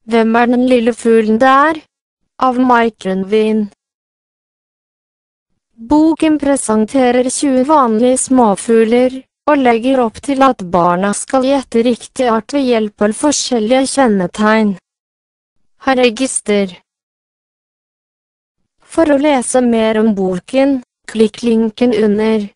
Hvem er den lille fuglen der? Av Mike Renvin. Boken presenterer 20 vanlige småfugler, og legger opp til at barna skal gjette riktig art ved hjelp av forskjellige kjennetegn. Her register. For å lese mer om boken, klikk linken under.